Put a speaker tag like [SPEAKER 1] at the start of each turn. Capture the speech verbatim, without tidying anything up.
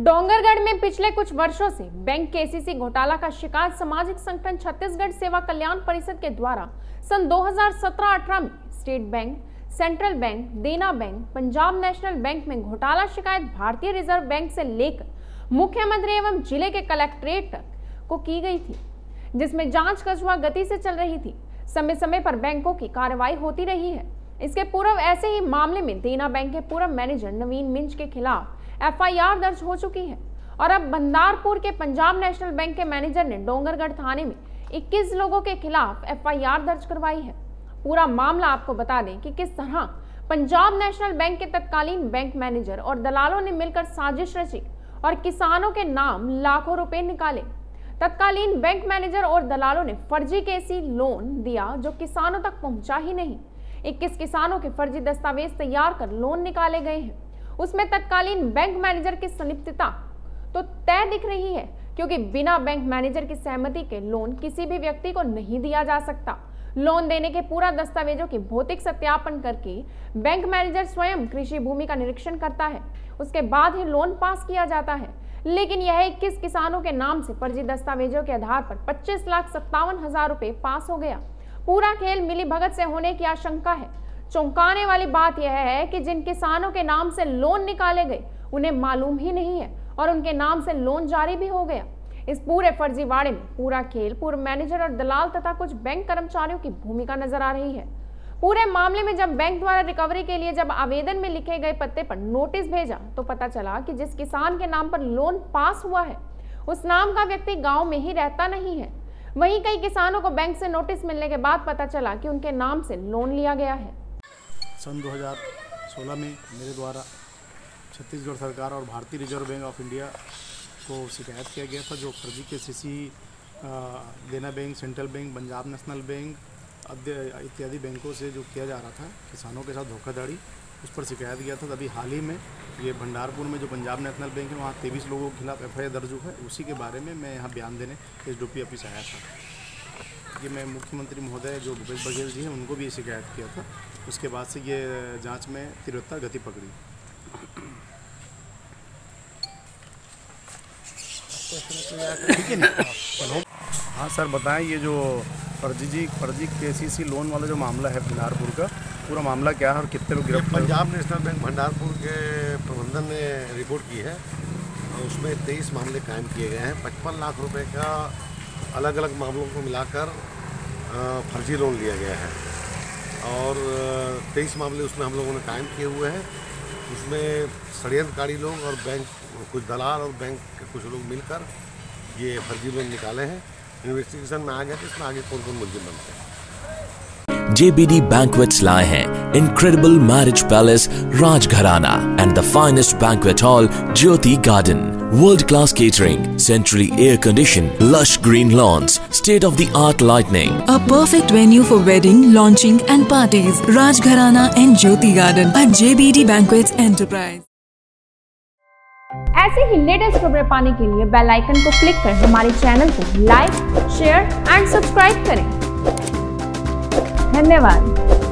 [SPEAKER 1] डोंगरगढ़ में पिछले कुछ वर्षों से बैंक केसीसी घोटाला का शिकार सामाजिक संगठन छत्तीसगढ़ सेवा कल्याण परिषद के द्वारा सन दो हज़ार सत्रह अठारह में state bank, central bank, Dena bank, Punjab national bank में घोटाला शिकायत भारतीय रिजर्व बैंक से लेकर मुख्यमंत्री एवं जिले के कलेक्ट्रेट तक को की गई थी, जिसमें जांच कछुआ गति से चल रही थी। समय समय पर बैंकों की कार्रवाई होती रही है। इसके पूर्व ऐसे ही मामले में देना बैंक के पूर्व मैनेजर नवीन मिंज के खिलाफ एफ आई आर दर्ज हो चुकी है और अब बंदारपुर के पंजाब नेशनल बैंक के मैनेजर ने डोंगरगढ़ थाने में इक्कीस लोगों के खिलाफ एफ आई आर दर्ज करवाई है। पूरा मामला आपको बता दें कि किस तरह पंजाब नेशनल बैंक के तत्कालीन बैंक मैनेजर और दलालों ने मिलकर साजिश रची और किसानों के नाम लाखों रुपए निकाले। तत्कालीन बैंक मैनेजर और दलालों ने फर्जी केसी लोन दिया जो किसानों तक पहुंचा ही नहीं। इक्कीस किसानों के फर्जी दस्तावेज तैयार कर लोन निकाले गए हैं। उसमें तत्कालीन बैंक मैनेजर की संलिप्तता तो तय दिख रही है, क्योंकि बिना बैंक मैनेजर की सहमति के लोन किसी भी व्यक्ति को नहीं दिया जा सकता। लोन देने के पूरा दस्तावेजों की भौतिक सत्यापन करके बैंक मैनेजर स्वयं कृषि भूमि का निरीक्षण करता है, उसके बाद ही लोन पास किया जाता है। लेकिन यह इक्कीस किसानों के नाम से फर्जी दस्तावेजों के आधार पर पच्चीस लाख सत्तावन हजार रुपए पास हो गया। पूरा खेल मिली भगत से होने की आशंका है। चौंकाने वाली बात यह है कि जिन किसानों के नाम से लोन निकाले गए उन्हें मालूम ही नहीं है और उनके नाम से लोन जारी भी हो गया। इस पूरे फर्जीवाड़े में पूरा खेल पूर्व मैनेजर और दलाल तथा कुछ बैंक कर्मचारियों की भूमिका नजर आ रही है। पूरे मामले में जब बैंक द्वारा रिकवरी के लिए जब आवेदन में लिखे गए पत्ते पर नोटिस भेजा तो पता चला कि जिस किसान के नाम पर लोन पास हुआ है उस नाम का व्यक्ति गांव में ही रहता नहीं है। वहीं कई किसानों को बैंक से नोटिस मिलने के बाद पता चला कि उनके नाम से लोन लिया गया है।
[SPEAKER 2] सन दो हज़ार सोलह में मेरे द्वारा छत्तीसगढ़ सरकार और भारतीय रिजर्व बैंक ऑफ इंडिया को शिकायत किया गया था, जो फर्जी के CC Dena bank, central bank, Punjab national bank इत्यादि बैंकों से जो किया जा रहा था किसानों के साथ धोखाधड़ी, उस पर शिकायत किया था। तभी हाल ही में ये भंडारपुर में जो पंजाब नेशनल बैंक है वहाँ तेईस लोगों के खिलाफ एफ आई आर दर्ज हुआ है। उसी के बारे में मैं यहाँ बयान देने S D O P office आया था कि मैं मुख्यमंत्री महोदय जो भूपेश बघेल जी हैं उनको भी शिकायत किया था। उसके बाद से ये जांच में तीव्रता गति पकड़ी। ठीक है ना? हाँ सर बताएं, ये जो फर्जी जी फर्जी के सी सी लोन वाला जो मामला है भंडारपुर का, पूरा मामला क्या है और कितने लोग गिरफ्तार?
[SPEAKER 3] पंजाब नेशनल बैंक भंडारपुर के प्रबंधन ने रिपोर्ट की है और उसमें तेईस मामले कायम किए गए हैं। पचपन लाख रुपए का अलग अलग मामलों को मिलाकर फर्जी लोन लिया गया है और तेईस मामले उसमें हम लोगों ने कायम किए हुए हैं। उसमें षड्यंत्रकारी लोग और बैंक कुछ दलाल और बैंक के कुछ लोग मिलकर ये फर्जी लोन निकाले हैं। इन्वेस्टिगेशन में आ गया कि इसमें आगे कौन कौन मुलजिम बनते हैं।
[SPEAKER 4] J B D Banquets लाए हैं Incredible Marriage Palace Rajgharana and the finest banquet hall Jyoti Garden. World-class catering, centrally air-conditioned, lush green lawns, state-of-the-art lighting.
[SPEAKER 5] A perfect venue for wedding, launching and parties. Rajgharana and Jyoti Garden at J B D Banquets Enterprise.
[SPEAKER 1] ऐसे ही latest खबरें पाने के लिए bell icon को click कर हमारे channel को like, share and subscribe करें। धन्यवाद।